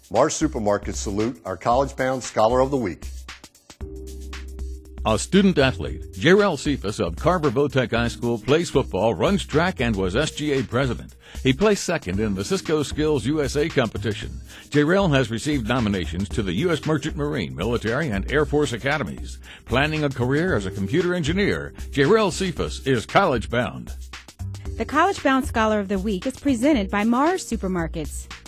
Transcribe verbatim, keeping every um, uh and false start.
Mars Supermarkets salute our College-Bound Scholar of the Week. A student athlete, Jayrell Cephas of Carver Votech High School, plays football, runs track, and was S G A president. He placed second in the CISCO Skills U S A competition. Jayrell has received nominations to the U S Merchant Marine, Military, and Air Force Academies. Planning a career as a computer engineer, Jayrell Cephas is college-bound. The College-Bound Scholar of the Week is presented by Mars Supermarkets.